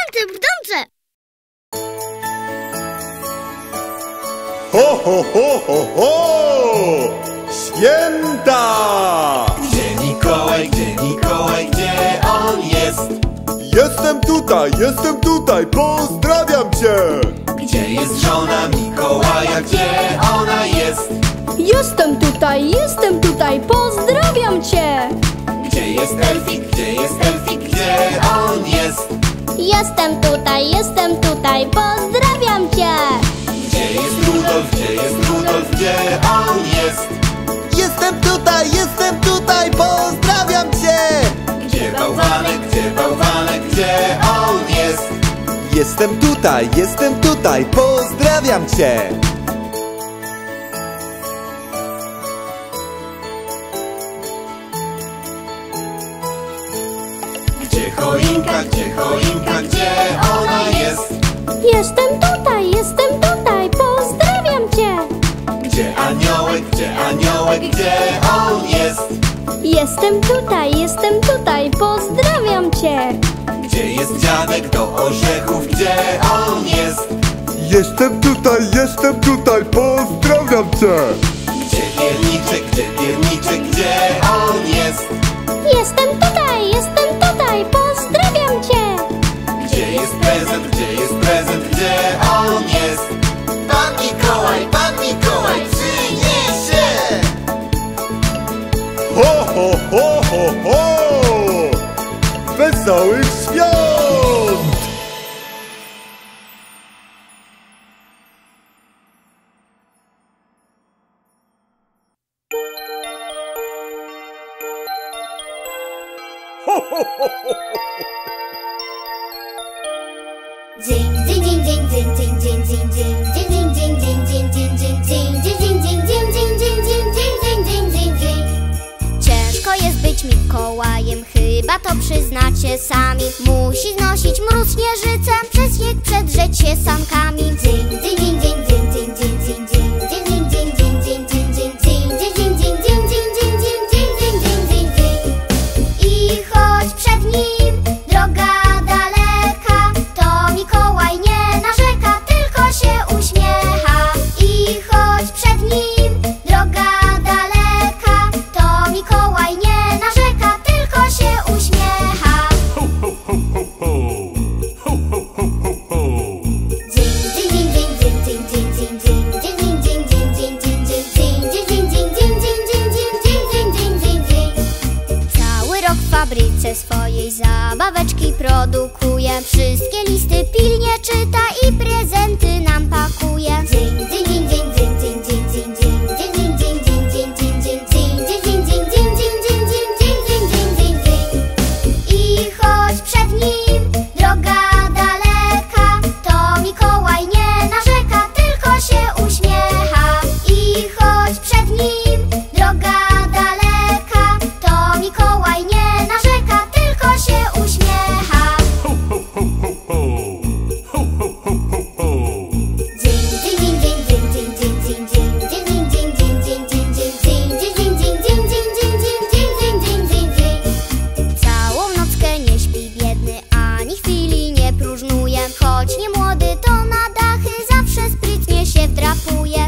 brzdące! Ho, ho, ho, ho, ho! Święta! Gdzie Mikołaj, gdzie on jest? Jestem tutaj, pozdrawiam cię! Gdzie jest żona Mikołaja, gdzie ona jest? Jestem tutaj, pozdrawiam cię! Gdzie jest Elfik, gdzie on jest? Jestem tutaj, pozdrawiam cię! Gdzie jest Rudolf, gdzie on jest? Jestem tutaj, pozdrawiam cię! Gdzie bałwanek, gdzie on jest? Jestem tutaj, pozdrawiam cię! Gdzie choinka, gdzie ona jest? Jestem tutaj, pozdrawiam cię! Gdzie aniołek, gdzie on jest? Jestem tutaj, pozdrawiam cię! Gdzie jest dziadek do orzechów, gdzie on jest? Jestem tutaj, pozdrawiam cię! Gdzie pierniczek, gdzie on jest? Jestem tutaj, pozdrawiam cię! Gdzie jest prezent, gdzie on jest? Pan Mikołaj przyniesie! Ho, ho, ho, ho, ho! Wesołych świąt! Ho, ho, ho, ho, ho! Ciężko jest być Mikołajem, chyba to przyznacie sami. Musi znosić mróz śnieżycem, przez śnieg przedrzeć się sankami. I choć przed nim droga daleka, to Mikołaj nie narzeka, tylko się uśmiecha. I choć przed nim droga daleka, to Mikołaj nie narzeka, tylko się uśmiecha. Cały rok w fabryce swojej zabaweczki produkuje. Wszystkie listy pilnie czyta i prezenty nam pakuje. I choć przed nim droga daleka, to Mikołaj nie narzeka, tylko się uśmiecha. I choć przed nim droga daleka, to Mikołaj nie narzeka, tylko się uśmiecha. Całą nockę nie śpi biedny, ani chwili nie próżnuje. Choć nie młody, to na dachy zawsze sprytnie się wdrapuje.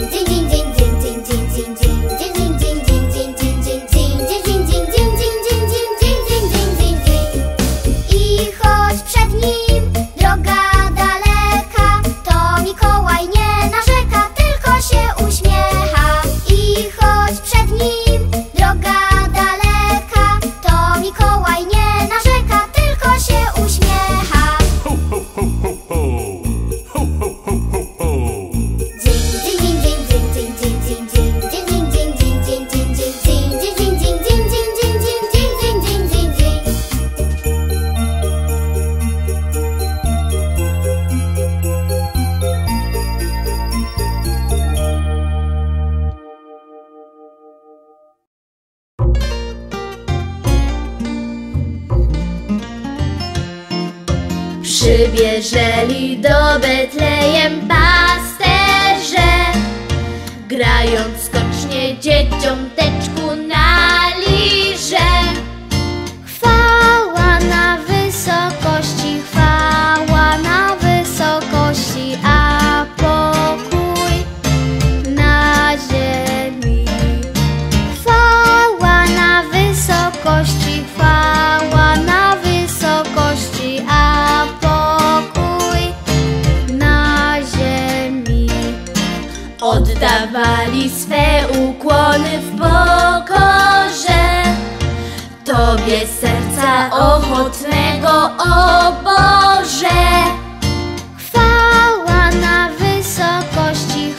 I choć przed nim droga daleka, to Mikołaj nie narzeka, tylko się uśmiecha. I choć przed nim droga daleka, to Mikołaj nie narzeka, tylko się uśmiecha. Przybierzeli do Betlejem pasterze, grając skocznie dzieciąteczku na lirze. Chwała na wysokości, chwała i swe ukłony w pokorze Tobie serca ochotnego, o Boże. Chwała na wysokości,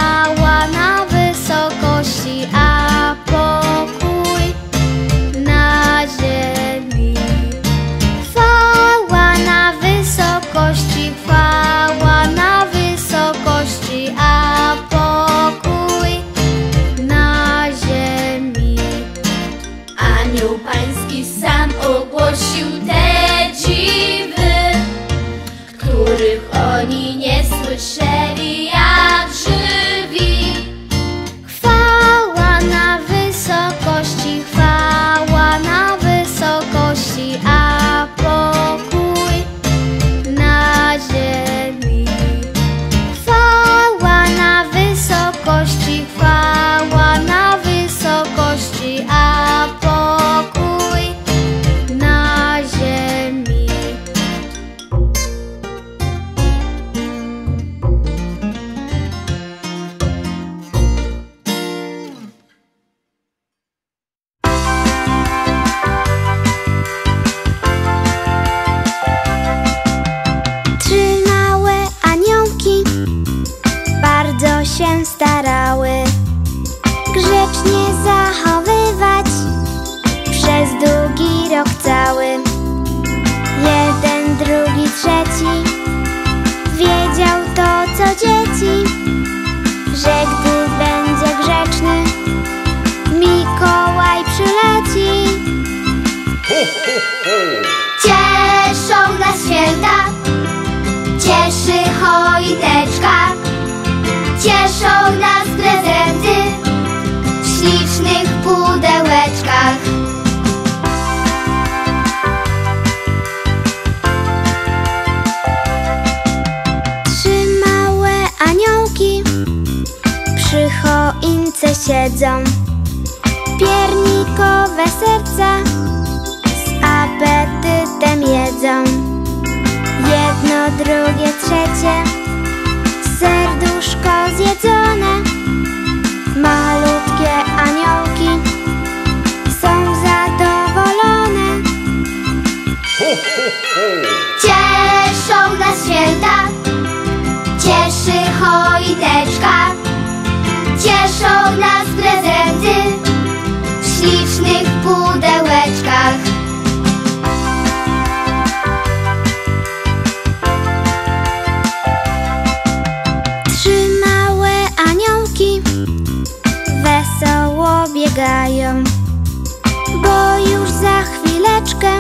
a pokój na ziemi. Chwała na wysokości, a pokój na ziemi. Anioł Pański sam ogłosił te dziwy, których oni nie słyszeli jak żywi. Chwała na wysokości, a pokój na ziemi. Chwała na wysokości, a pokój na ziemi. Trzy małe aniołki bardzo się starały grzecznie zachowywać przez długi rok cały. Jeden, drugi, trzeci wiedział to, co dzieci, że gdy będzie grzeczny, Mikołaj przyleci. Cieszą nas święta, cieszy choineczka, cieszą nas prezenty w ślicznych pudełeczkach. Trzy małe aniołki przy choince siedzą, piernikowe serca z apetytem jedzą. Jedno, drugie, trzecie, serduszko zjedzone. Malutkie aniołki są zadowolone. Cieszą nas święta, cieszy choineczka, cieszą nas prezenty w ślicznych pudełeczkach. Trzy małe aniołki wesoło biegają, bo już za chwileczkę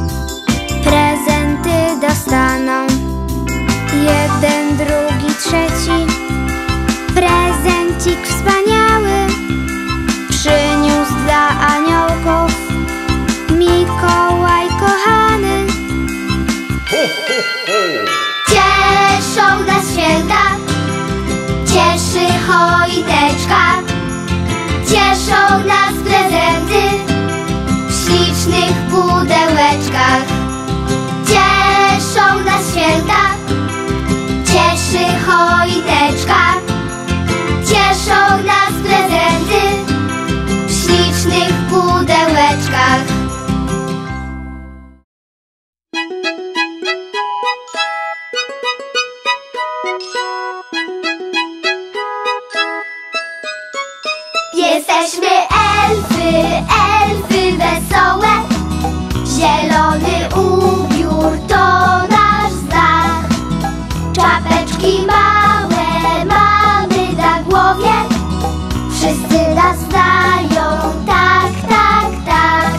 prezenty dostaną. Jeden, drugi, trzeci, prezencik wspaniały przyniósł dla aniołków Mikołaj kochany. Cieszą nas święta, cieszy choineczka, cieszą nas prezenty w ślicznych pudełeczkach. Cieszą nas święta, cieszy choineczka, cieszą nas prezenty w ślicznych pudełeczkach. Jesteśmy elfy, elfy wesołe, zielony ubiór to nasz znak. Czapeczki małe mamy na głowie, wszyscy nas znają, tak, tak, tak.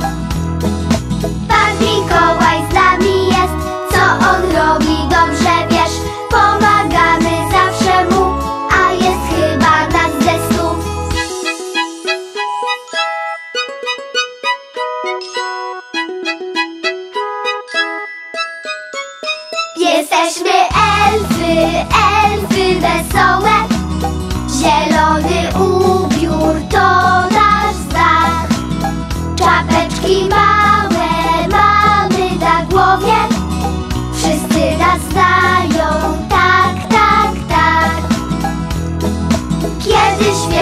Pan Mikołaj z nami jest, co on robi dobrze wiesz. Pomagamy zawsze mu, a jest chyba nas ze 100. Jesteśmy elfy, elfy wesołe, zielony ubiór to nasz znak. Czapeczki małe mamy na głowie, wszyscy nas znają, tak, tak, tak. Kiedy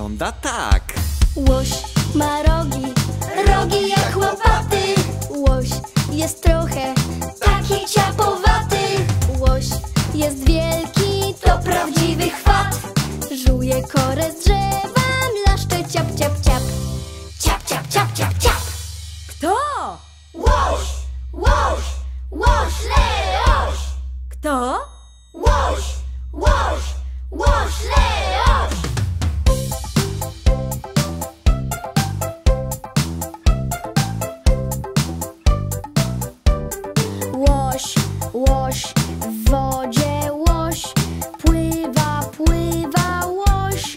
wygląda tak. Łoś ma rogi, rogi jak łopaty. Łoś jest trochę taki ciapowaty. Łoś jest wielki, to prawdziwy chwat. Żuje korę z drzewa, mlaszcze ciap, ciap, ciap. Ciap, ciap, ciap, ciap, ciap. Kto? Łoś, łoś, łoś, Leoś. Kto? Łoś, łoś, łoś, Leoś. Łoś, łoś, w wodzie łoś. Pływa, pływa łoś.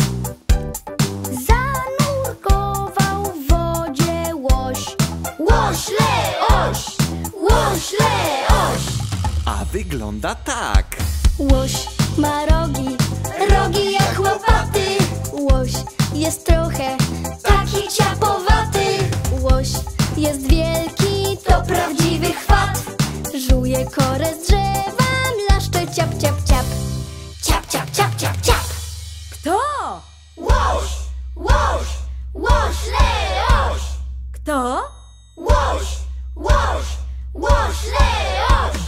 Zanurkował w wodzie łoś. Łoś, Leoś, łoś, Leoś. A wygląda tak. Łoś ma rogi, rogi jak łopaty. Łoś jest trochę taki ciapowaty. Łoś jest wielki, to prawdziwy chwat. Żuje korę z drzewa, mlaszcze ciap, ciap, ciap. Ciap, ciap, ciap, ciap, ciap. Kto? Łoś, łoś, łoś, Leoś. Kto? Łoś, łoś, łoś, Leoś.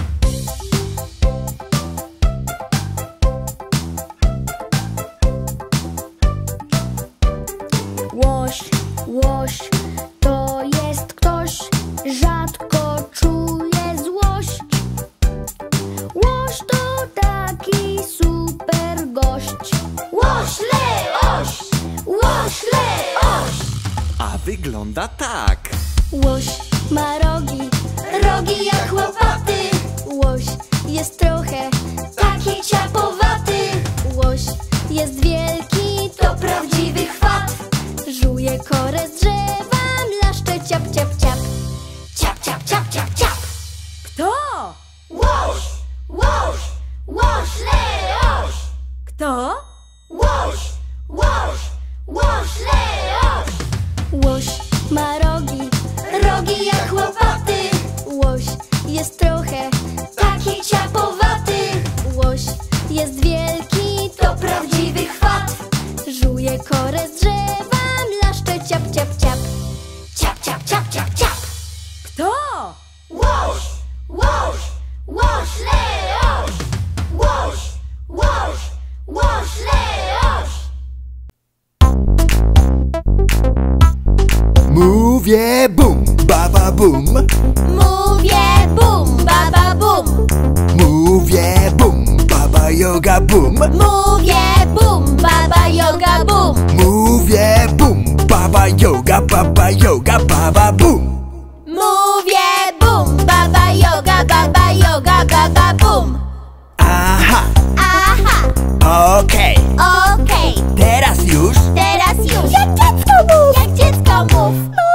Łoś, łoś, to jest ktoś, rzadko czuje złość. Łoś to taki super gość. Łoś, Leoś, łoś, Leoś. A wygląda tak. Łoś ma rogi, rogi jak łopaty. Łoś jest trochę taki ciapowaty. Łoś jest wielki, to prawdziwy chwat. Żuje korę z drzewa, mlaszcze ciap, ciap, ciap. Ciap, ciap, ciap, ciap, ciap. Kto? Łoś, łoś, łoś, Leoś. Kto? Łoś, łoś, łoś, Leoś. Łoś ma rogi, rogi jak łopaty. Łoś jest trochę taki ciapowaty. Łoś jest wielki, to prawdziwy chwat. Żuje korę z drzewa, mlaszcze ciap, ciap, ciap. Ciap, ciap, ciap, ciap, ciap. Kto? Łoś, łoś, łoś, Leoś. Łoś, łoś, łoś, Leoś. Mówię bum, baba bum. Mówię bum, baba bum. Mówię bum, baba yoga bum. Mówię bum, baba yoga bum. Mówię bum, baba yoga, baba bum. Mówię bum, baba yoga, baba bum. Aha, Aha, okej. okej. Teraz już. Teraz już. Jak dziecko mów. Jak dziecko mów.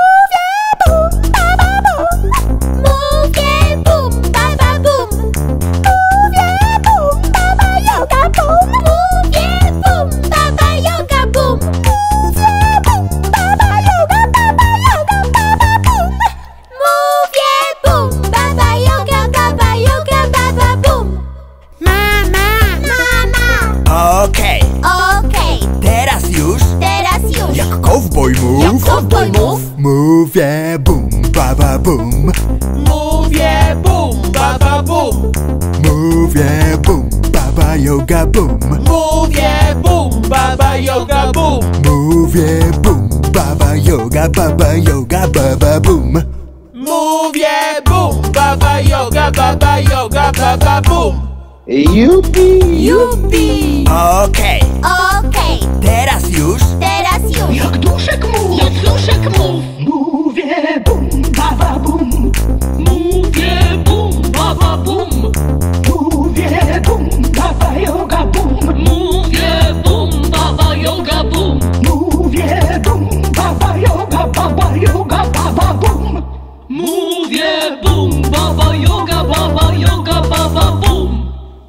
Mówię bum, baba bum. Mówię bum, baba yoga bum. Mówię bum, baba yoga bum. Mówię bum, baba yoga, baba bum. Mówię bum, baba yoga, baba bum. Mama, mama. Okej, Okej, teraz już. teraz już. Jak kowboj Jak mów. kowboj mów. Mówię bum, baba bum. Mówię bum, baba bum. Mówię bum, baba yoga bum. Mówię bum, baba yoga bum. Mówię bum, baba yoga, baba bum. Mówię bum, baba yoga, baba bum. Yupi. Jupi. Okej, Okej, teraz już. teraz już. Jak duszek mów. Mówię bum, baba bum. Mówię bum, baba bum. Mówię bum, baba yoga bum. Mówię bum, baba yoga bum. Mówię bum, baba yoga, baba bum. Mówię bum, baba yoga, baba bum.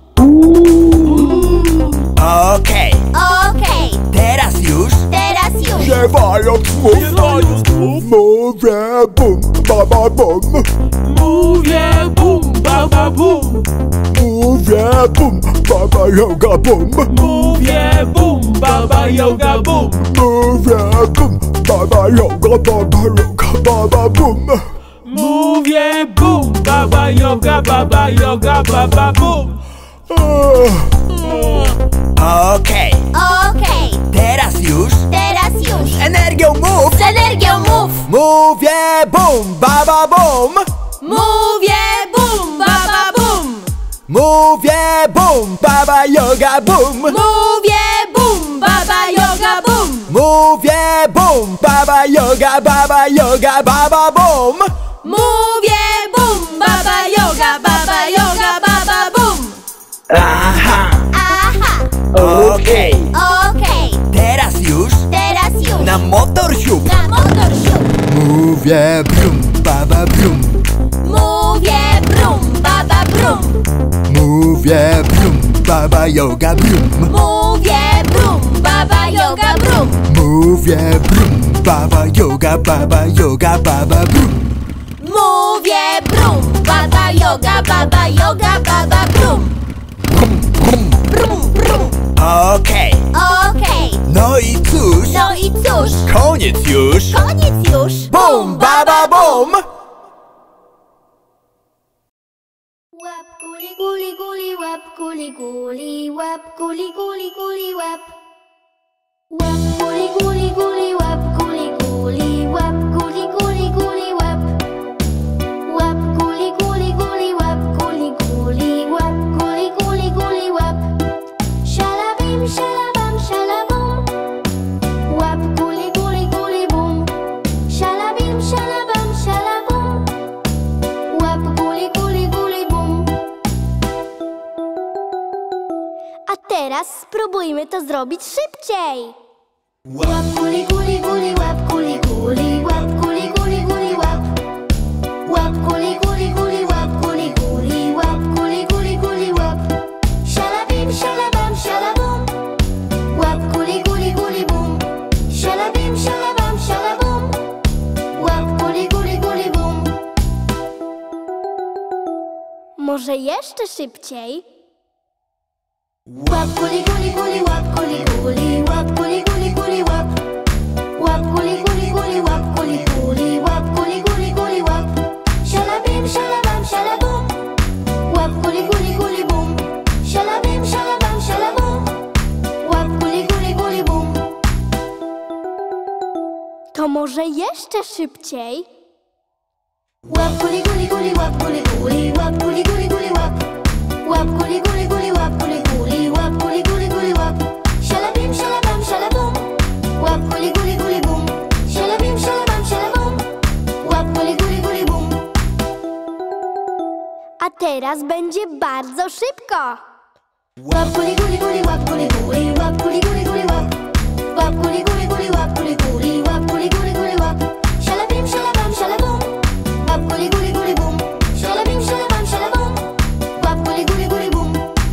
Okej, Okej, teraz już. teraz już. Śpiewając mów. Mówię bum, baba bum. Mówię bum, baba bum. Mówię Mówię bum, baba yoga bum. Mówię bum, baba yoga bum. Mówię bum, baba yoga, baba yoga, baba bum. Mówię bum, baba yoga, baba bum. Okej, Okej, teraz już teraz już. z energią mów. Z energią mów. Mówię bum, baba bum. Mówię bum, baba bum. Mówię bum, baba yoga bum. Mówię bum, baba yoga bum. Mówię bum, baba yoga, baba bum. Mówię bum, baba yoga, baba bum. Aha, Aha, okej, okej, teraz już teraz już. na motor siup. Na motor siup. Mówię brum, baba brum. Mówię brum, baba brum. Mówię brum, baba yoga brum. Mówię brum, baba yoga brum. Mówię brum, baba yoga, baba brum. Mówię brum, baba yoga, baba brum. Brum, brum. Okej, Okej, no i cóż, no i cóż, koniec już. koniec już. Bum, baba bum. Łap guli guli guli, łap guli guli, łap guli guli guli, łap. Łap guli guli guli, łap guli guli, łap guli guli guli, łap. Łap guli guli guli, łap guli guli, łap guli guli guli, łap. Szalabim, szalabam, szalabum. Łap guli guli guli, bum. Szalabim, szalabam, szalabum. Łap guli guli guli, bum. A teraz spróbujmy to zrobić szybciej. Łap guli guli guli, łap guli guli, łap guli guli guli, łap. Łap guli guli guli, łap guli guli, łap guli guli guli, łap. Szalabim, szalabam, szalabum. Łap guli guli guli, bum. Szalabim, szalabam, szalabum. Łap guli guli guli, bum. Może jeszcze szybciej? Łap guli guli guli, łap guli guli, łap guli guli guli, łap. Łap guli guli guli, łap guli guli, łap guli guli guli, łap. Szalabim, szalabam, szalabum. Łap guli guli guli, bum. Szalabim, szalabam, szalabum. Łap guli guli guli, bum. To może jeszcze szybciej? Łap guli guli guli, łap guli guli, łap guli guli guli, łap. Łap guli guli guli, łap guli guli, łap guli guli guli, łap. Szalabim, szalabam, szalabum. Łap guli guli guli, bum. Szalabim, szalabam, szalabum. Łap guli guli guli, bum. A teraz będzie bardzo szybko. Łap guli guli guli, łap guli guli, łap guli guli guli, łap. Łap guli guli guli, łap guli guli, łap guli guli guli, łap. Szalabim, szalabam, szalabum. Łap guli guli guli, bum. Szalabim, szalabam, szalabum. Łap guli guli guli, bum.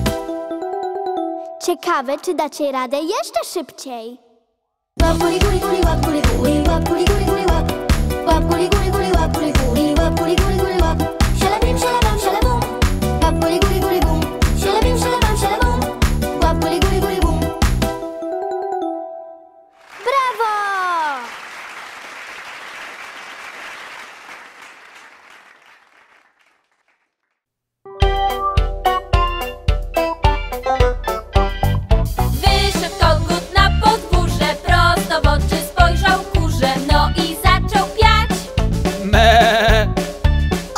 Ciekawe, czy dacie radę jeszcze szybciej. Łap guli guli guli, łap guli guli, łap guli guli guli, łap. Łap guli guli guli, łap guli guli, łap guli guli guli, łap. Szalabim, szalabam, szalabum. Łap guli guli guli, bum. Szalabim, szalabam, szalabum. Łap guli guli guli, bum. Brawo! Wyszedł kogut na podwórze, prosto w oczy spojrzał kurze, no i zaczął piać. Me.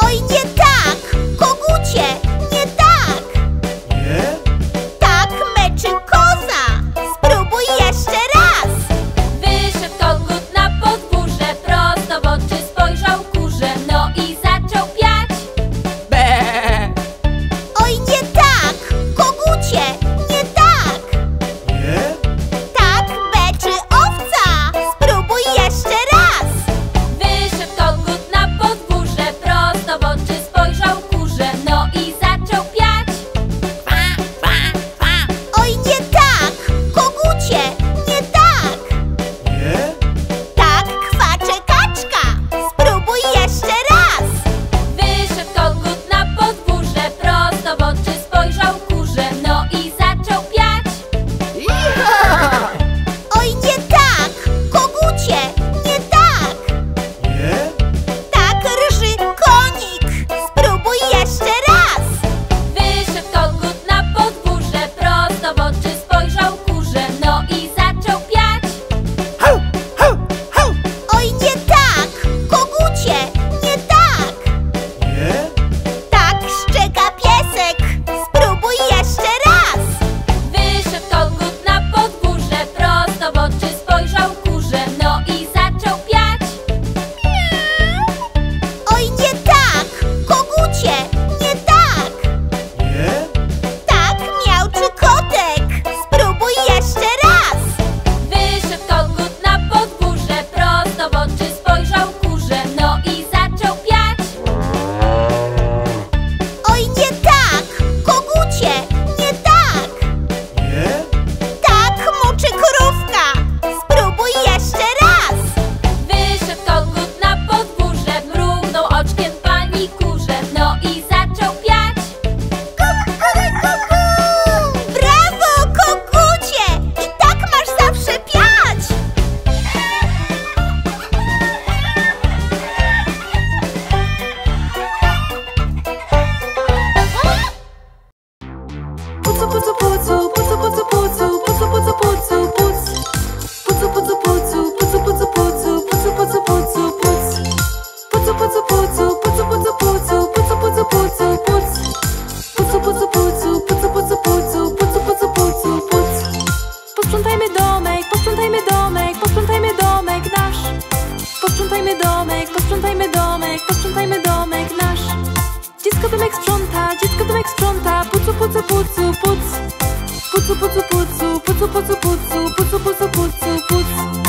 domek, posprzątajmy domek nasz. Posprzątajmy domek, posprzątajmy domek, posprzątajmy domek nasz. Dziecko domek sprząta, pucu, pucu, pucu, puc. Pucu, pucu, pucu, pucu, pucu, pucu, pucu, pucu, pucu, puc.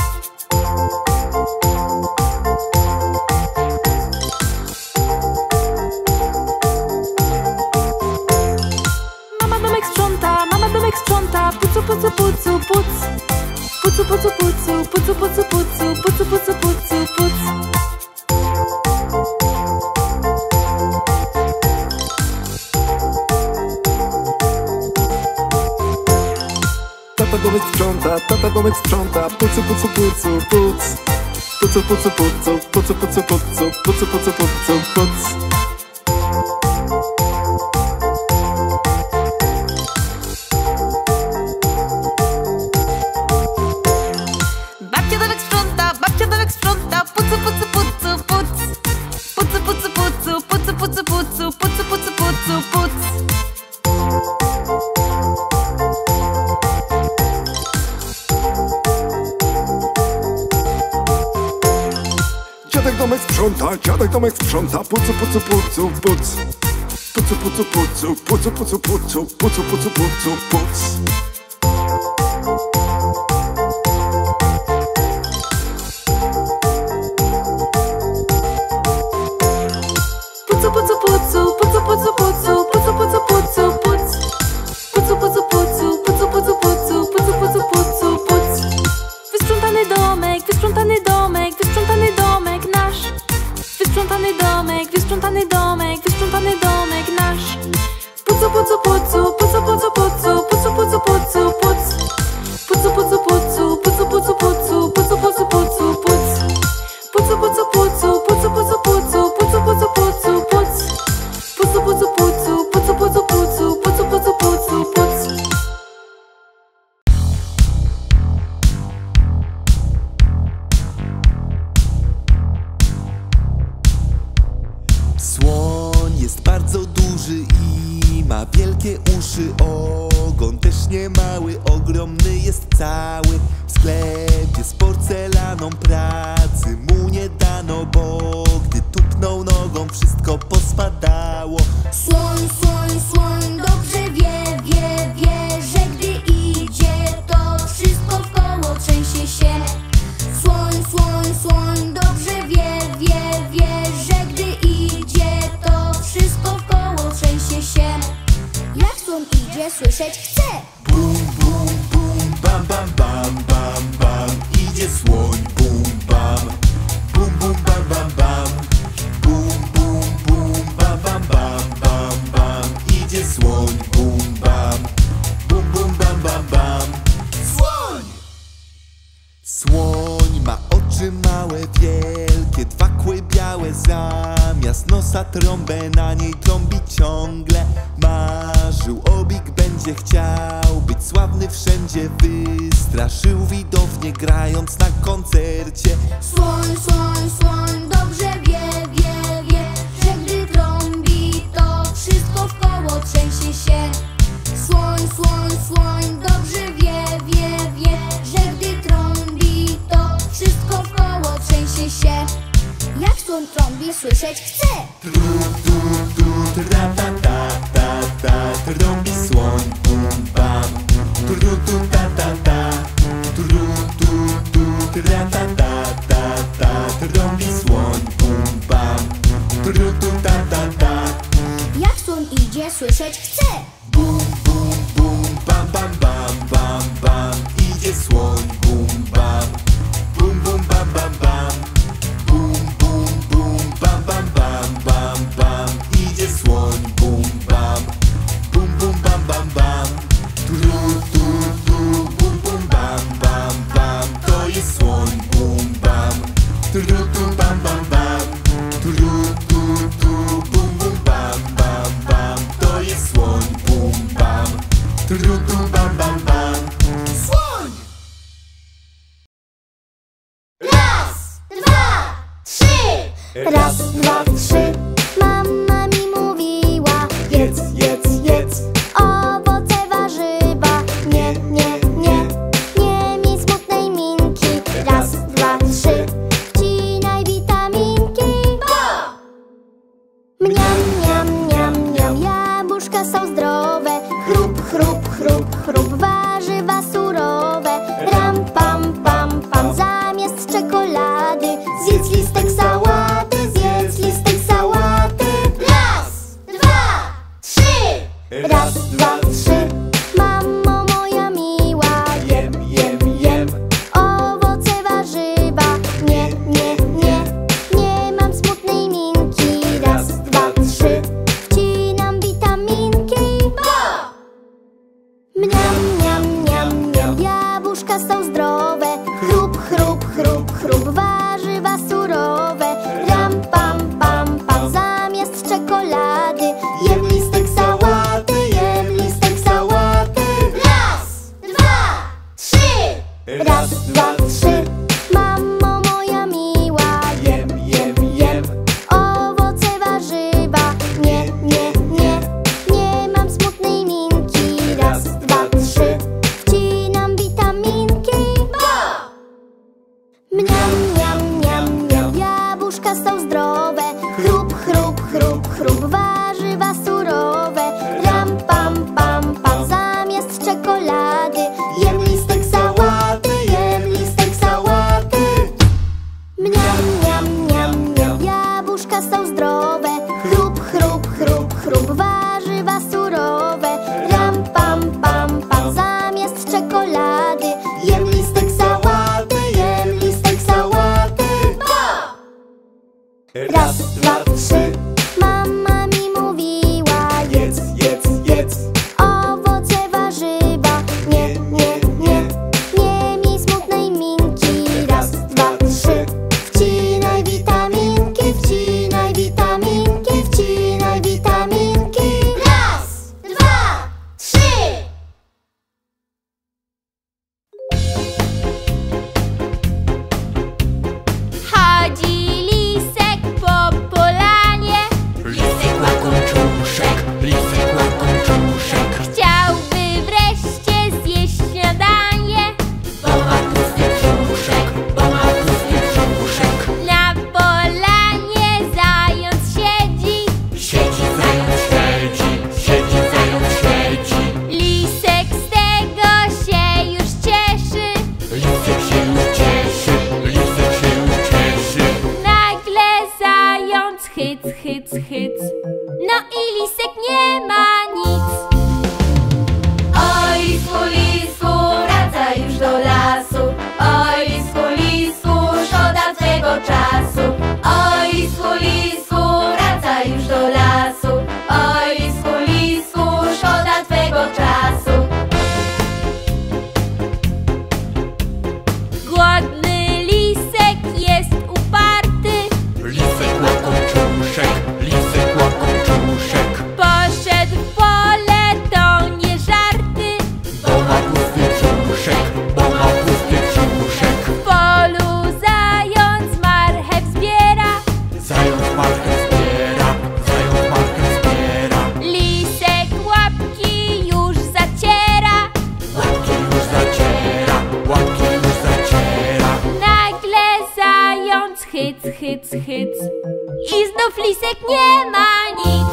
Mama domek sprząta, pucu, pucu, pucu, puc. Pucu, pucu, pucu, pucu, pucu, pucu, pucu, pucu, pucu, puc. Tata domek sprząta, pucu, pucu, pucu, puc. Pucu, pucu, pucu, pucu, pucu, pucu, pucu, pucu, pucu, puc. Babcia domek sprząta, pucu, pucu, pucu, puc. Pucu, pucu, pucu, pucu, pucu, pucu, pucu, pucu, pucu, puc. Dziadek domek sprząta, pucu, pucu, pucu, puc. Pucu, pucu, pucu, pucu, pucu, pucu, pucu, pucu, pucu, puc. Pucu, pucu, pucu, pucu, pucu, pucu, pucu, pucu, pucu, puc. Pucu, pucu, pucu, pucu, pucu, pucu, pucu, pucu, pucu, puc. Wysprzątany domek, wysprzątany domek, wysprzątany domek nasz. Wysprzątany domek, wysprzątany domek, wysprzątany domek nasz. Pucu, pucu, pucu, pucu, pucu, pucu, pucu, pucu, pucu, puc. Pucu, pucu, pucu, pucu, pucu, pucu, pucu, pucu, pucu, puc. Pucu, pucu, pucu, pucu, pucu, pucu, pucu, pucu, pucu, puc. Pucu, pucu, pucu, pucu, pucu, pucu, pucu, pucu, pucu, puc. Słoń jest bardzo duży i ma wielkie uszy. Ogon też nie mały, ogromny jest cały. W sklepie z porcelaną pracy mu nie dano, bo gdy tupnął nogą, wszystko pospadało. Słoń, słoń, słoń dobrze wie, wie, wie, że gdy idzie, to wszystko wkoło trzęsie się. Słoń, słoń, słoń dobrze wie, wie, wie, że gdy idzie, to wszystko wkoło trzęsie się. Jak słoń idzie, słyszeć chce. Bum, bum, bum, bam, bam, bam, bam, bam. Idzie słoń, bum, bam. Bum, bum, bam, bam, bam. Bum, bum, bum, bam, bam, bam, bam, bam. Idzie słoń, bum, bam. Bum, bum, bam, bam, bam. Słoń! Słoń ma oczy małe, wielkie, dwa kły białe. Zamiast nosa trąbę na niej trąbi ciągle. Marzył o Big Bandzie, chciał być sławny wszędzie. Wystraszył widownię, grając na koncercie. Słoń, słoń, słoń dobrze wie, wie, wie, że gdy trąbi, to wszystko wkoło trzęsie się. Słoń, słoń, słoń dobrze wie, wie, wie, że gdy trąbi, to wszystko wkoło trzęsie się. Jak słoń trąbi, słyszeć chce. Tru, tu, tu, tra, ta, ta, ta, ta. Trąbi słoń, bum, bam. Tru, tu, ta, ta, ta. Tru, tu, tu, tra, ta, ta, ta, ta. Trąbi słoń, bum, bam. Tru, tu, ta, ta, ta. Jak słoń idzie, słyszeć chce. Bum, bum, bum, bam, bam, bam, bam, bam. Idzie słoń, bum, bam. Bum, bum, bam, bam, bam. Bum, bum, bum, bam, bam, bam, bam, bam. Idzie słoń, bum, bam. Bum, bum, bam, bam, bam. Tru, tu, tu, bum, bum, bam, bam, bam. To jest słoń, bum, bam. Tru, tu, bam, bam, bam. Tru, tu, tu, bum, bum, bam, bam, bam. To jest słoń, bum, bam. Tru, tu, bam, bam, bam. Słoń! Raz, dwa, trzy. Raz, dwa, trzy. Mama mi mówiła: jedz, jedz, jedz owoce, warzywa. Nie, nie, nie, nie mi smutnej minki. chrup, warzywa surowe. Ram, pam, pam, pam, zamiast czekolady jem listek sałaty, jem listek sałaty. Raz, dwa, trzy. Raz, dwa, trzy. Mamo moja miła, Jem, jem, jem. owoce, warzywa. Nie, nie, nie, nie mam smutnej minki. Raz, dwa, trzy. Wcinam witaminki. Mniam, miam, miam, miam. Jabłuszka są zdrowe. Chrup, chrup, chrup, chrup, warzywa surowe. Ram, pam, pam, pam, zamiast czekolady jem listek sałaty, jem listek sałaty. Mniam, miam, miam, miam. Jabłuszka są zdrowe. Chrup, chrup, chrup, chrup, warzywa surowe. Ram, pam, pam, pam, zamiast czekolady jem listek sałaty, jem listek sałaty. Raz, dwa, trzy. Mama mi mówiła, Jedz, jedz, jedz. owoce, warzywa. Nie, nie, nie, nie miej smutnej minki. Raz, dwa, trzy. Wcinaj witaminki, wcinaj witaminki, wcinaj witaminki. Raz, dwa, trzy. Chodzi lisek po polanie, Lisek łakomczuszek, lisek łakomczuszek. chciałby wreszcie zjeść śniadanie. Bo ma pusty brzuszek, bo ma pusty brzuszek. Na polanie zając siedzi, Siedzi zając, siedzi, siedzi zając, siedzi. lisek z tego się już cieszy. Lisek się już cieszy, lisek się już cieszy. Nagle zając hyc, hyc, hyc. No i lisek nie ma nic. Oj, lisku, lisku, wraca już do lasu. Oj, lisku, szkoda twego czasu. Oj, lisku, wraca już do lasu. Oj, lisku, szkoda twego czasu. Głodny lisek jest uparty, Lisek łakomczuszek, lisek łakomczuszek. poszedł w pole, to nie żarty. Bo ma pusty brzuszek, bo ma pusty brzuszek. W polu zając marchew zbiera, Zając marchew zbiera, zając marchew zbiera. lisek łapki już zaciera. Łapki już zaciera, łapki już zaciera. Nagle zając hyc, hyc, hyc. I znów lisek nie ma nic.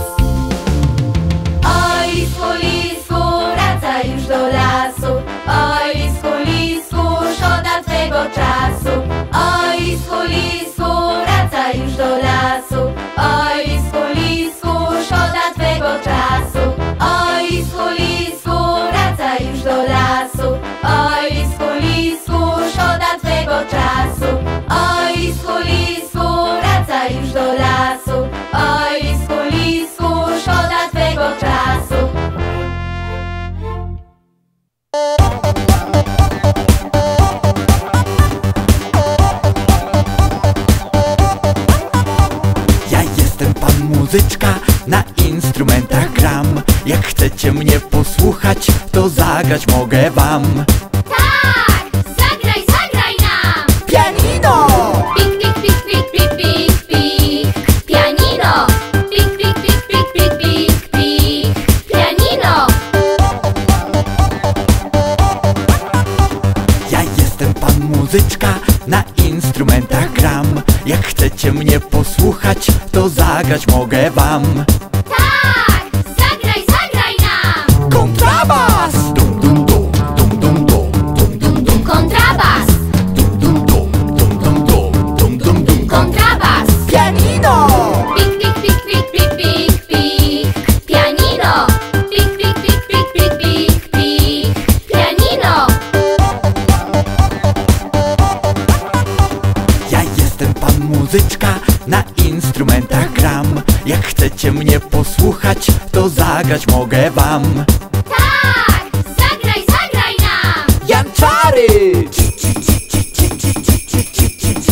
Oj, lisku, wraca już do lasu. Oj, lisku, szkoda twego czasu. Oj, lisku, wraca już do lasu. Oj, lisku, szkoda twego czasu. Oj, lisku, wraca już do lasu. Oj, lisku, szkoda twego czasu. Oj, lisku, wraca już do lasu. Oj, lisku, szkoda twego czasu. Ja jestem pan muzyczka, na instrumentach gram. Jak chcecie mnie posłuchać, to zagrać mogę wam. Tak, zagraj, zagraj nam. Pianino! Pik, pik, pik, pik, pik, pik, pik. Pianino. Pik, pik, pik, pik, pik, pik, pik. Pianino. Ja jestem pan muzyczka, na instrumentach gram. Jak chcecie mnie posłuchać, to zagrać mogę wam. Tak, zagraj, zagraj nam. Kontrabas! Dum dum dum, dum dum dum, dum dum dum. Kontrabas. Dum dum dum, dum dum dum, dum dum dum. Kontrabas. Pianino! Pik, pik, pik, pik, pik, pik, pik. Pianino. Pik, pik, pik, pik, pik, pik, pik. Pianino. Ja jestem pan muzyczka, na instrumentach gram. Jak chcecie mnie posłuchać, to zagrać mogę wam. Tak, zagraj, zagraj nam. Janczary!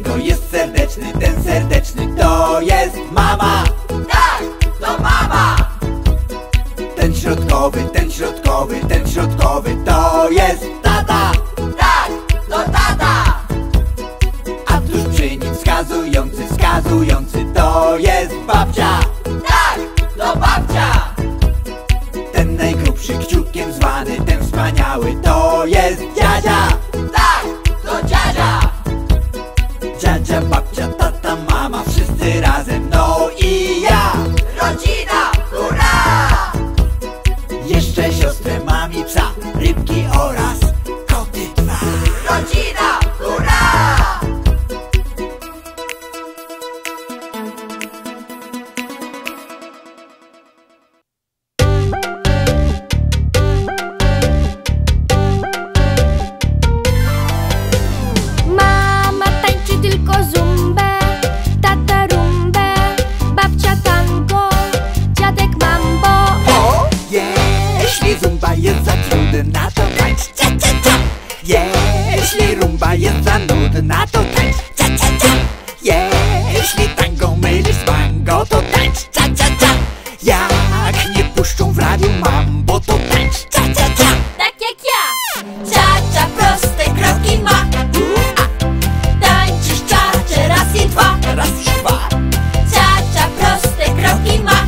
niego jest serdeczny, ten serdeczny to jest mama. Tak, to mama. Ten środkowy, ten środkowy, ten środkowy to jest tata. Tak, to tata. A tuż przy nim wskazujący, wskazujący to jest babcia. Tak, to babcia. Ten najgrubszy kciukiem zwany, ten wspaniały to jest dziadzia. Tak, to dziadzia. Dziadzia, babcia, tata, mama, wszyscy razem, no i ja. Rodzina, hurra! Jeszcze siostrę mam i psa, rybki oraz koty dwa. Rodzina, hurra! Mama tańczy tylko zumbę, tata rumbę, babcia tango, dziadek mambo. O, jeśli zumba jest za trudna, to tańcz cia cia cia. Jeśli rumba jest za nudna, to tańcz cia cia cia. Jeśli tango mylisz z mango, to tańcz cia cia cia. Jak nie puszczą w radiu mambo, to tańcz cia cia cia. Tak jak ja. Cia-cia proste kroki ma. Tańczysz czacze raz i dwa. Raz i dwa. Cia-cia proste kroki ma.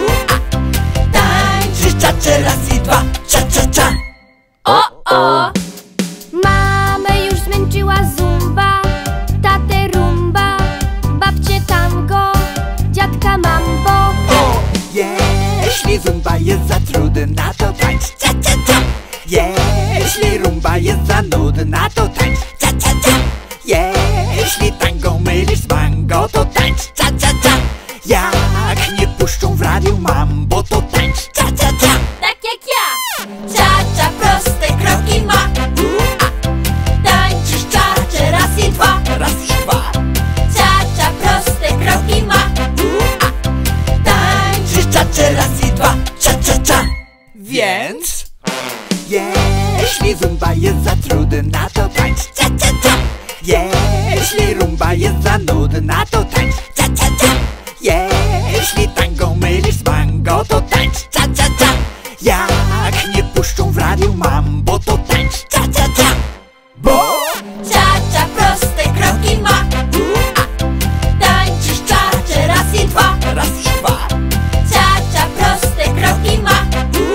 Tańczysz czacze raz i dwa. Cia cia cia. O! Mamę już zmęczyła zumba, tatę rumba, babcię tango, dziadka mambo. O, jeśli zumba jest za trudna, to tańcz cia cia cia. Jeśli rumba jest za nudna, to tańcz cia cia cia. Jeśli tango mylisz z mango, to tańcz cia cia cia. Jak nie puszczą w radiu mambo, to tańcz cia cia cia. Tak jak ja. Cia-cia proste kroki ma. Tańczysz czacze raz i dwa. Raz i dwa. Cia-cia proste kroki ma. Tańczysz czacze raz i dwa. Cia cia cia. Więc jeśli zumba jest za trudna, to tańcz cia cia cia. Jeśli rumba jest za nudna, to tańcz cia cia cia. Jeśli tango mylisz z mango, to tańcz cia cia cia. Jak nie puszczą w radiu mambo, to tańcz cia cia cia. Bo Cia-cia proste kroki ma. Tańczysz czacze raz i dwa. raz i dwa. Cia-cia proste kroki ma.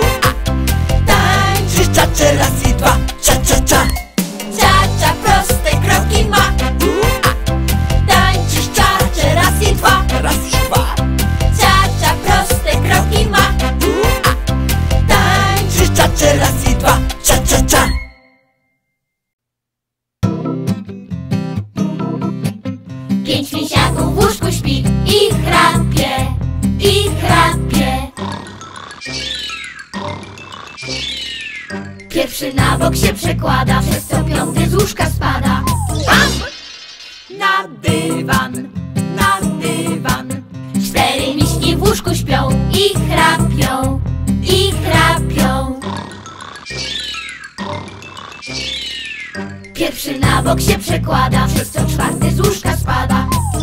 Tańczysz czacze raz i dwa. Cia cia cia. Cia-cia proste kroki ma. Tańczysz czacze raz i dwa. Raz i dwa. Cia-cia proste kroki ma. Tańczysz czacze raz i dwa. Cia cia cia. Pięć misiaków w łóżku śpi i chrapie, i chrapie. Pierwszy na bok się przekłada, przez co piąty z łóżka spada. Na dywan, na dywan. Cztery miśki w łóżku śpią i chrapią, i chrapią. Pierwszy na bok się przekłada, przez co czwarty z łóżka spada.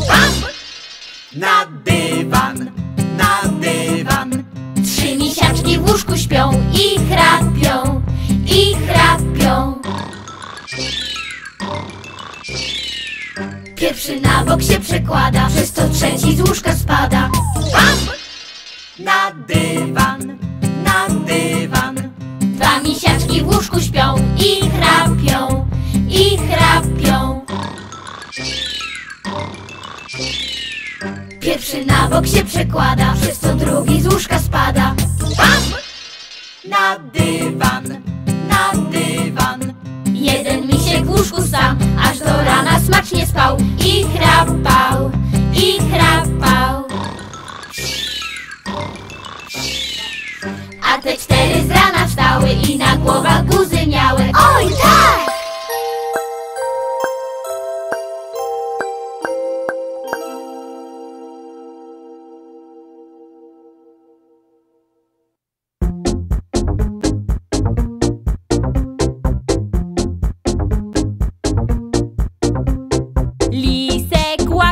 Na dywan, na dywan. Trzy misiaczki w łóżku śpią i chrapią, i chrapią. Pierwszy na bok się przekłada, przez co trzeci z łóżka spada. Na dywan, na dywan. Dwa misiaczki w łóżku śpią i chrapią, i chrapią. Pierwszy na bok się przekłada, przez co drugi z łóżka spada. Na dywan, na dywan. Jeden misiek w łóżku sam, aż do rana smacznie spał i chrapał, i chrapał. A te cztery z rana wstały i na głowach guzy miały. Oj, tak!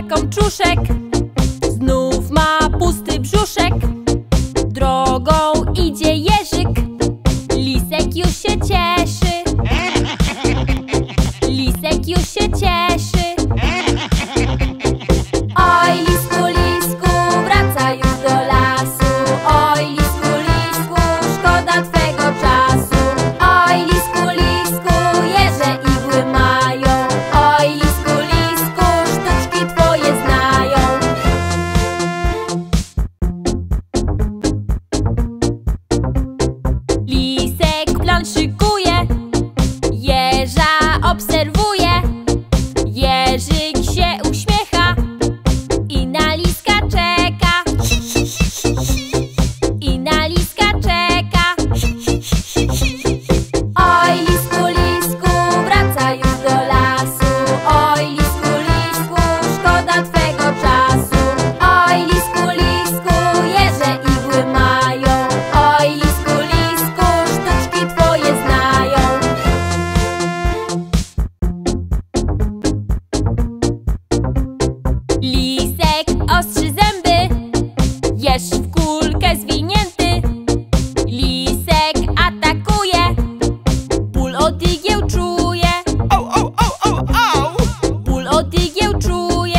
kączuszek, znów ma pusty brzuszek. Drogą idzie jeżyk, lisek już się cieszy. Lisek już się cieszy. Oj, lisku, lisku, wraca już do lasu. Oj, lisku, lisku, szkoda twego czasu. Oj, lisku, lisku, jeże igły mają. Oj, lisku, lisku, sztuczki twoje znają. Lisek plan szykuje, jeża obserwuje. Jerzyk się uśmiecha i na liska czeka. I na liska czeka. Oj, lisku, lisku, wraca już do lasu. Oj, lisku, lisku, szkoda twego czasu. Oj, lisku, lisku, jeże igły mają. Oj, lisku, lisku, sztuczki twoje znają. Lisek ostrzy zęby, jeż w kulkę zwinięty. Lisek atakuje, ból od igieł czuje. Ból od igieł czuje.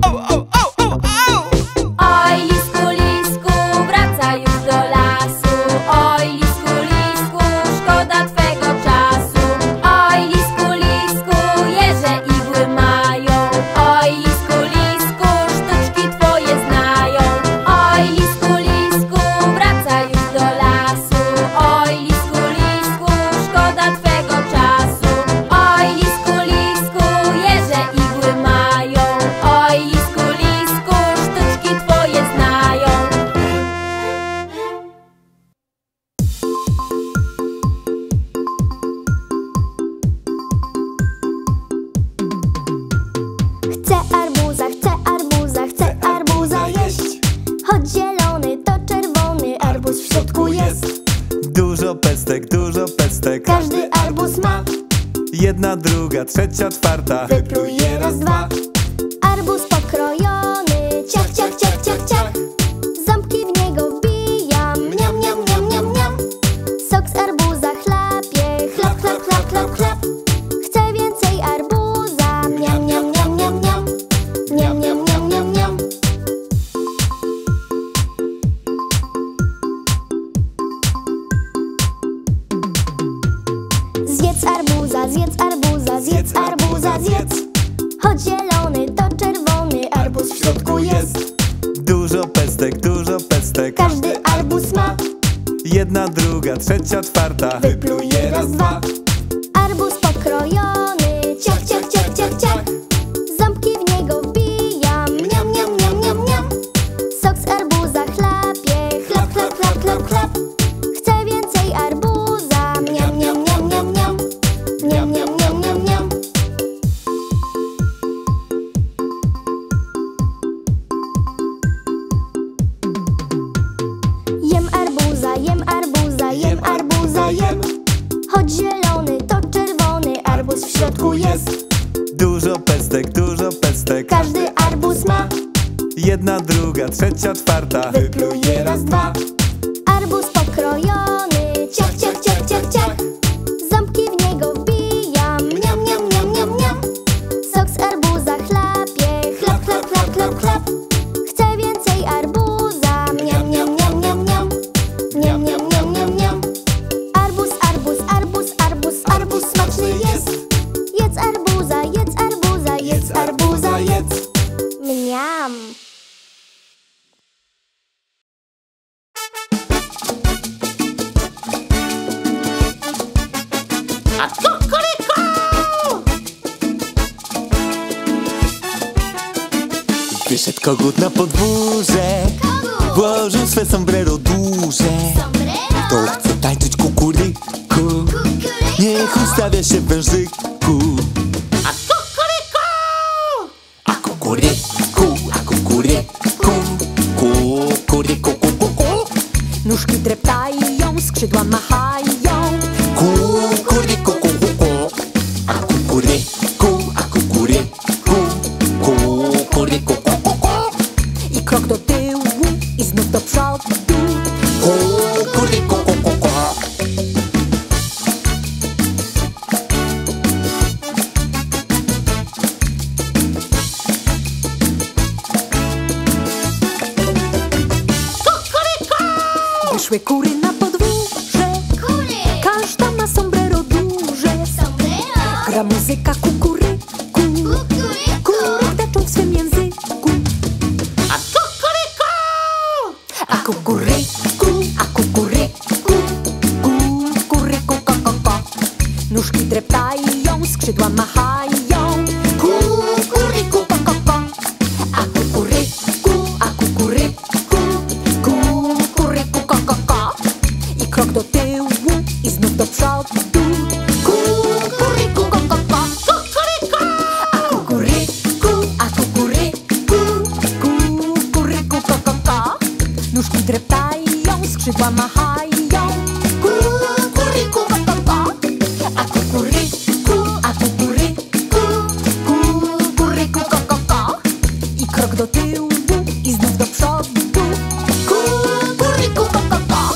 Oj, lisku, lisku, wraca już do lasu. Oj, lisku, lisku, szkoda twego czasu. Oj, lisku, lisku, jeże igły mają. Oj, lisku, lisku, sztuczki twoje znają. Oj, lisku, lisku, wraca już do lasu. Oj, lisku, lisku, szkoda twego czasu. Oj, lisku, lisku, jeże igły mają. Oj, lisku, lisku, sztuczki twoje znają. Chcę arbuza, chcę arbuza, chcę arbuza jeść. Choć zielony to czerwony, arbuz w środku jest. Dużo pestek, dużo pestek. Każdy arbuz ma, Jedna, druga, trzecia, czwarta. wypluje raz, dwa. Arbuz pokrojony, ciach, ciach, ciach, ciach, ciach. Ząbki w niego wbijam, miam, miam, miam, miam, miam. Sok z arbuza chlapie, chlap, chlap, chlap, chlap, chlap. Chcę więcej arbuza, miam, miam, miam, miam, miam. Miam, miam, miam, miam, miam. Zjedz arbuza, zjedz arbuza, zjedz arbuza, zjedz. Choć zielony to czerwony, arbuz w środku jest. Dużo pestek, dużo pestek. Każdy arbuz ma, Jedna, druga, trzecia, czwarta. wypluje raz, dwa. Arbuz pokrojony, ciach, ciach, ciach, ciach, ciach. Ząbki w niego wbijam, miam, miam, miam, miam, miam. Sok z arbuza chlapie, chlap, chlap, chlap, chlap, chlap. Chcę więcej arbuza, miam, miam, miam, miam, miam. Miam, miam, miam, miam, miam. Jem arbuza, jem arbuza, jem arbuza, jem. Choć zielony to czerwony, arbuz w środku jest. Dużo pestek, dużo pestek. Każdy arbuz ma, Jedna, druga, trzecia, czwarta. wypluje raz, dwa. Arbuz pokrojony, ciach, ciach, ciach, ciach, ciach. Ząbki w niego wbijam, miam, miam, miam, miam, miam. Sok z arbuza chlapie, chlap, chlap, chlap, chlap, chlap. Chcę więcej arbuza, miam, miam, miam, miam, miam. Miam, miam, miam, miam, miam. Arbuz, arbuz, arbuz, arbuz, arbuz smaczny jest. Jedz arbuza, jedz arbuza, jedz arbuza, jedz. Mniam. Wyszedł kogut na podwórze, włożył swe sombrero duże. To chce tańczyć kukuryku, niech ustawia się w wężyku. A kukuryku, a kukuryku, a kukuryku, kukuryku, kukuryku. Nóżki dreptają, skrzydła machają. Kukuryku, kukuryku, a kukuryku, a kukuryku, kukuryku. Wyszły kury na podwórze. Kury. Każda ma sombrero duże. Sombrero. Gra muzyka kukuryku. Kukuryku. Kury deczą w swym języku. A kukuryku. A kukuryku, a kukuryku, kukuryku, ko, ko, ko. Nóżki dreptają, skrzydła machają. Kukuryku, ko, ko, ko. A kukuryku, kukuryku, ko, ko, ko. I krok do tyłu, i znów do przodu. Kukuryku, ko, ko, ko. Kukuryku. A kukuryku, kukuryku, ko, ko, ko. Nóżki dreptają, skrzydła machają. Kukuryku, ko, ko, ko. A kukuryku, kukuryku, ko, ko, ko. I krok do tyłu, i znów do przodu. Kukuryku, ko, ko, ko.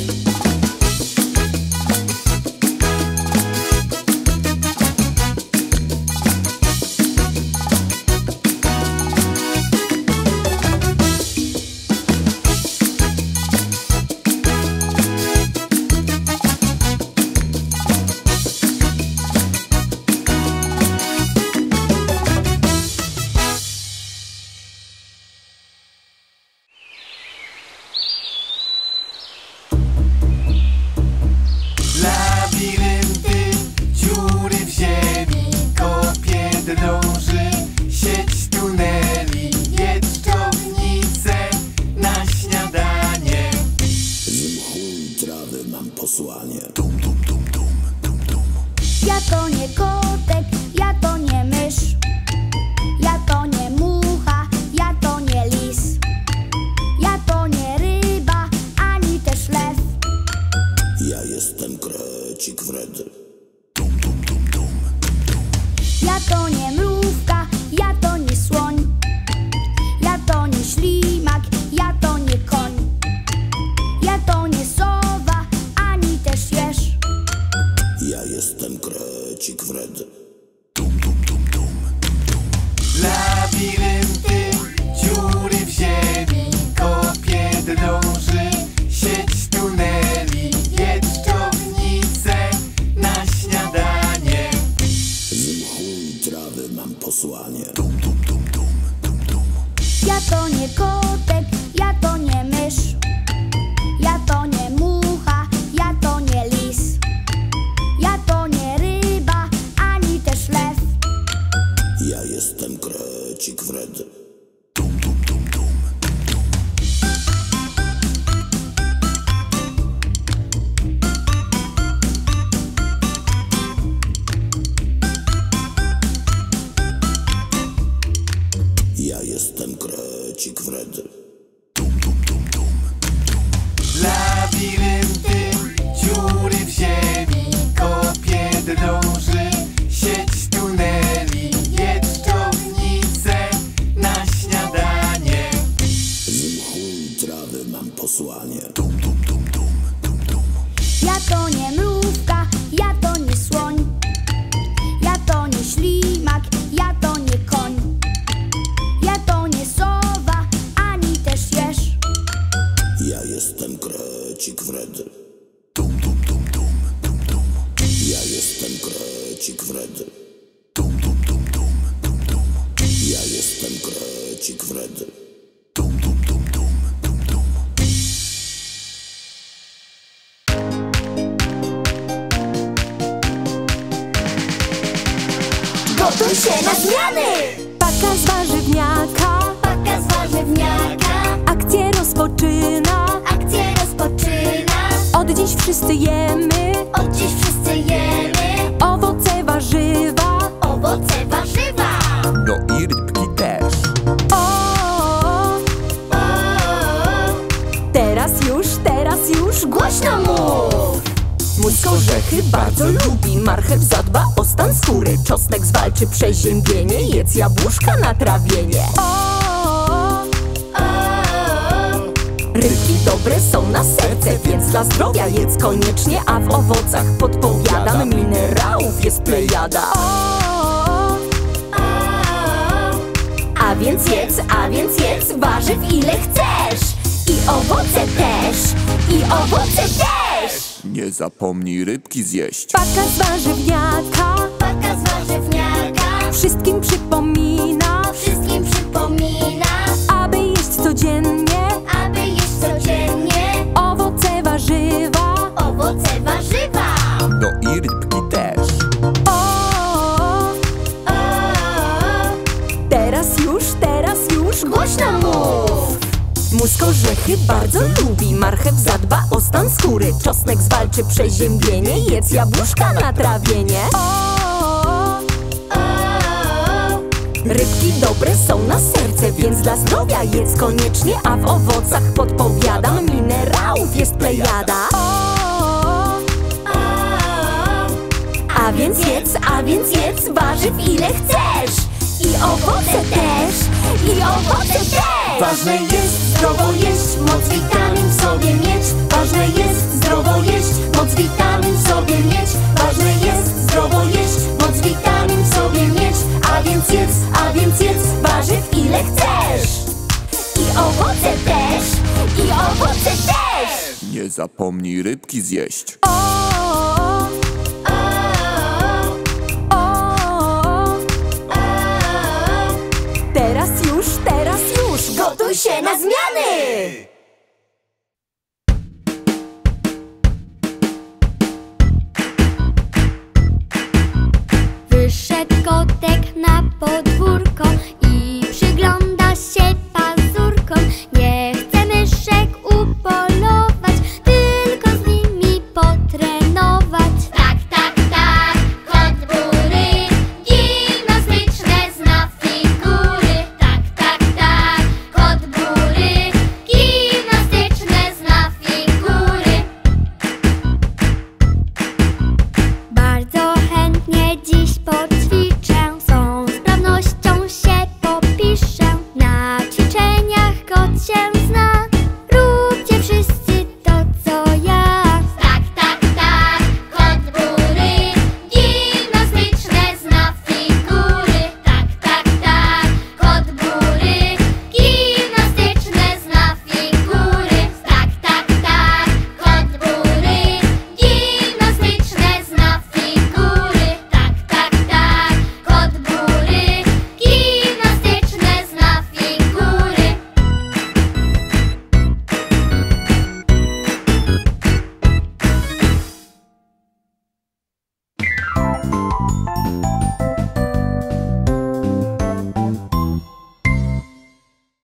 Labirynty, dziury w ziemi, kopie drąży, sieć tuneli, jedźczownice na śniadanie. Z mchu i trawy mam posłanie. Tum, tum, tum, tum, tum, tum. Ja to nie kotek, ja to nie mysz. Ja to nie mucha, ja to nie lis. Ja to nie ryba, ani też lew. Ja jestem krecik Fred. Tum, tum, tum, tum, tum. Ja to nie mrówka, ja to nie słoń. Ja to nie ślimak, ja to nie koń. Ja to nie sowa, ani też jeż. Ja jestem krecik Fred. Tum, tum, tum, tum, tum. Labirynty, dziury w ziemi, kopie drąży, sieć tuneli, jedźczownice na śniadanie. Z mchu i trawy mam posłanie. Tum, tum, tum, tum, tum, tum. Ja to nie kotek, ja to nie mysz. Ja to nie mucha, ja to nie lis. Ja to nie ryba, ani też lew. Ja jestem krecik Fred. Tum, tum, tum, tum, tum, tum. Ja jestem krecik Fred. Tum, tum, tum, tum, tum, tum. Labirynty, dziury w ziemi, kopie drąży, sieć tuneli, jedźczownice na śniadanie. Z mchu i trawy mam posłanie. Tum, tum, tum, tum, tum, tum. Ja to nie mrówka, ja to nie słoń. Ja to nie ślimak, ja to nie koń. Ja to nie sowa, ani też jeż. Ja jestem krecik Fred. Tum, tum, tum, tum, tum, tum. Ja jestem krecik Fred. Tum, tum, tum, tum, tum, tum. Ja jestem krecik Fred. Tum, tum, tum, tum, tum, tum. Gotuj się na zmiany! Paka z warzywniaka, Paka z warzywniaka, akcję rozpoczyna. akcję rozpoczyna. Od dziś wszyscy jemy Od dziś wszyscy jemy owoce, warzywa. owoce, warzywa. No i rybki też. O, O, teraz już głośno mów! Mózg orzechy bardzo lubi, marchew zadba o stan skóry. Czosnek zwalczy przeziębienie, jedz jabłuszka na trawienie. O, Rybki dobre są na serce, więc dla zdrowia jedz koniecznie. A w owocach podpowiadam, minerałów jest plejada. A więc jedz warzyw ile chcesz. I owoce też, i owoce też. Nie zapomnij rybki zjeść. Paka z warzywniaka, Paka z warzywniaka wszystkim przypomina, wszystkim przypomina, aby jeść codziennie aby jeść codziennie owoce, warzywa. owoce, warzywa. No i rybki też. O, teraz już Głośno mów. Mózg orzechy bardzo lubi, marchew zadba o stan skóry, czosnek zwalczy przeziębienie, jedz jabłuszka na trawienie. Rybki dobre są na serce, więc dla zdrowia jedz koniecznie, a w owocach podpowiadam, minerałów jest plejada. A więc jedz warzyw ile chcesz. I owoce też, i owoce też. Ważne jest Zdrowo jeść, moc witamin w sobie mieć. Ważne jest zdrowo jeść, moc witamin w sobie mieć. Ważne jest zdrowo jeść, moc witamin w sobie mieć. A więc jedz warzyw ile chcesz. I owoce też, i owoce też. Nie zapomnij rybki zjeść. Teraz już Gotuj się na zmiany. Wyszedł kotek na podwórko,